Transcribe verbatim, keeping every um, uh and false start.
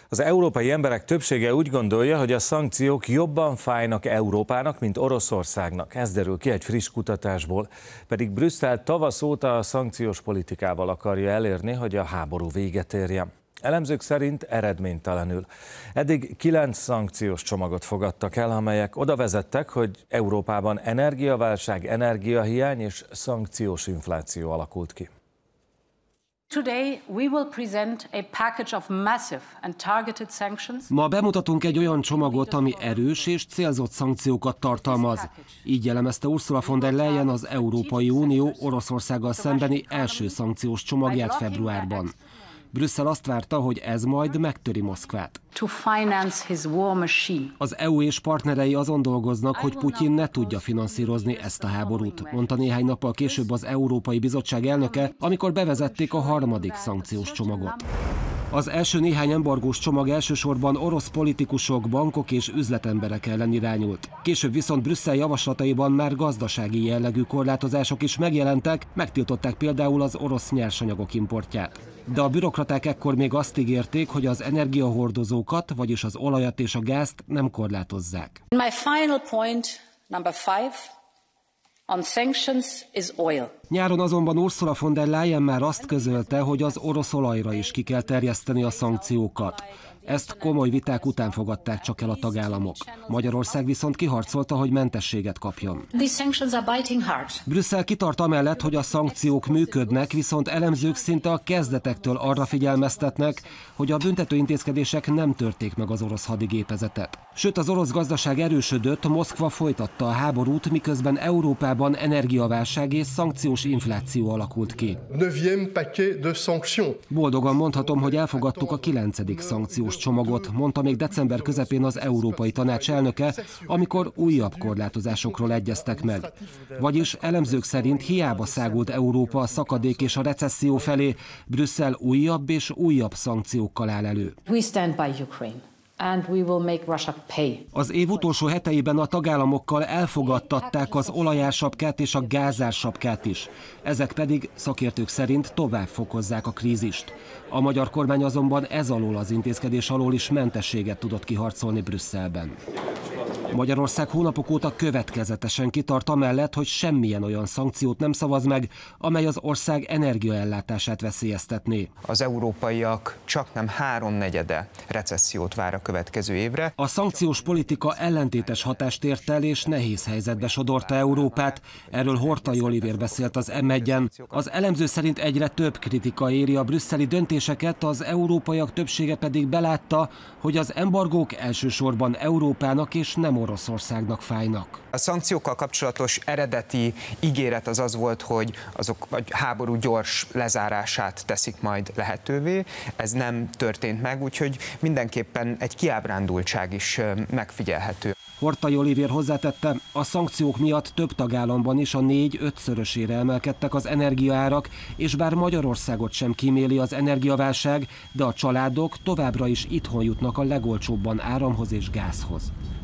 Az európai emberek többsége úgy gondolja, hogy a szankciók jobban fájnak Európának, mint Oroszországnak. Ez derül ki egy friss kutatásból. Pedig Brüsszel tavasz óta a szankciós politikával akarja elérni, hogy a háború véget érjen. Elemzők szerint eredménytelenül. Eddig kilenc szankciós csomagot fogadtak el, amelyek oda vezettek, hogy Európában energiaválság, energiahiány és szankciós infláció alakult ki. Ma bemutatunk egy olyan csomagot, ami erős és célzott szankciókat tartalmaz. Így jellemezte Ursula von der Leyen az Európai Unió Oroszországgal szembeni első szankciós csomagját februárban. Brüsszel azt várta, hogy ez majd megtöri Moszkvát. Az é u és partnerei azon dolgoznak, hogy Putyin ne tudja finanszírozni ezt a háborút, mondta néhány nappal később az Európai Bizottság elnöke, amikor bevezették a harmadik szankciós csomagot. Az első néhány embargós csomag elsősorban orosz politikusok, bankok és üzletemberek ellen irányult. Később viszont Brüsszel javaslataiban már gazdasági jellegű korlátozások is megjelentek, megtiltották például az orosz nyersanyagok importját. De a bürokraták ekkor még azt ígérték, hogy az energiahordozókat, vagyis az olajat és a gázt nem korlátozzák. My final point, number five. On sanctions is oil. Nyáron azonban Ursula von der Leyen már azt közölte, hogy az orosz olajra is ki kell terjeszteni a szankciókat. Ezt komoly viták után fogadták csak el a tagállamok. Magyarország viszont kiharcolta, hogy mentességet kapjon. Brüsszel kitart amellett, hogy a szankciók működnek, viszont elemzők szinte a kezdetektől arra figyelmeztetnek, hogy a büntetőintézkedések nem törték meg az orosz hadigépezetet. Sőt, az orosz gazdaság erősödött, Moszkva folytatta a háborút, miközben Európában energiaválság és szankciós infláció alakult ki. Boldogan mondhatom, hogy elfogadtuk a kilencedik szankciós csomagot, mondta még december közepén az Európai Tanács elnöke, amikor újabb korlátozásokról egyeztek meg. Vagyis elemzők szerint hiába szágult Európa a szakadék és a recesszió felé, Brüsszel újabb és újabb szankciókkal áll elő. We stand by Ukraine. And we will make Russia pay. Az év utolsó heteiben a tagállamokkal elfogadtatták az olajársapkát és a gázársapkát is. Ezek pedig szakértők szerint tovább fokozzák a krízist. A magyar kormány azonban ez alól az intézkedés alól is mentességet tudott kiharcolni Brüsszelben. Magyarország hónapok óta következetesen kitart amellett, hogy semmilyen olyan szankciót nem szavaz meg, amely az ország energiaellátását veszélyeztetné. Az európaiak csaknem háromnegyede recessziót vár a következő évre. A szankciós politika ellentétes hatást ért el és nehéz helyzetbe sodorta Európát. Erről Horthy Olivér beszélt az em egyen. Az elemző szerint egyre több kritika éri a brüsszeli döntéseket, az európaiak többsége pedig belátta, hogy az embargók elsősorban Európának és nem Oroszországnak fájnak. A szankciókkal kapcsolatos eredeti ígéret az az volt, hogy azok a háború gyors lezárását teszik majd lehetővé. Ez nem történt meg, úgyhogy mindenképpen egy kiábrándultság is megfigyelhető. Horthy Olivér hozzátette, a szankciók miatt több tagállamban is a négy-ötszörösére emelkedtek az energiaárak, és bár Magyarországot sem kíméli az energiaválság, de a családok továbbra is itthon jutnak a legolcsóbban áramhoz és gázhoz.